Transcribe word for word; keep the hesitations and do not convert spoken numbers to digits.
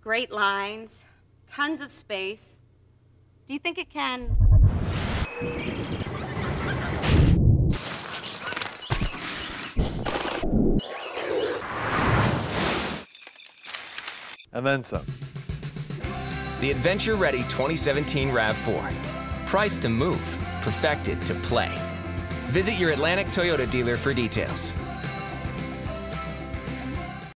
great lines, tons of space. Do you think it can? And then some. The adventure-ready twenty seventeen RAV four. Priced to move, perfected to play. Visit your Atlantic Toyota dealer for details.